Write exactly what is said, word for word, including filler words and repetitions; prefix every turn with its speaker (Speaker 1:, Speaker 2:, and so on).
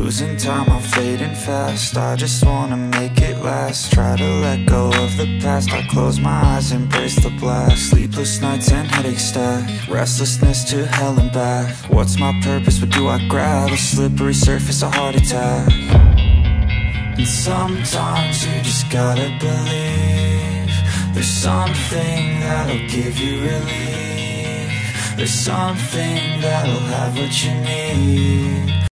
Speaker 1: losing time, I'm fading fast. I just wanna make it last. Try to let go of the past. I close my eyes, embrace the black. Sleepless nights and headaches stack. Restlessness to hell and back. What's my purpose, what do I grab? A slippery surface, a heart attack. And sometimes you just gotta believe there's something that'll give you relief. There's something that'll have what you need.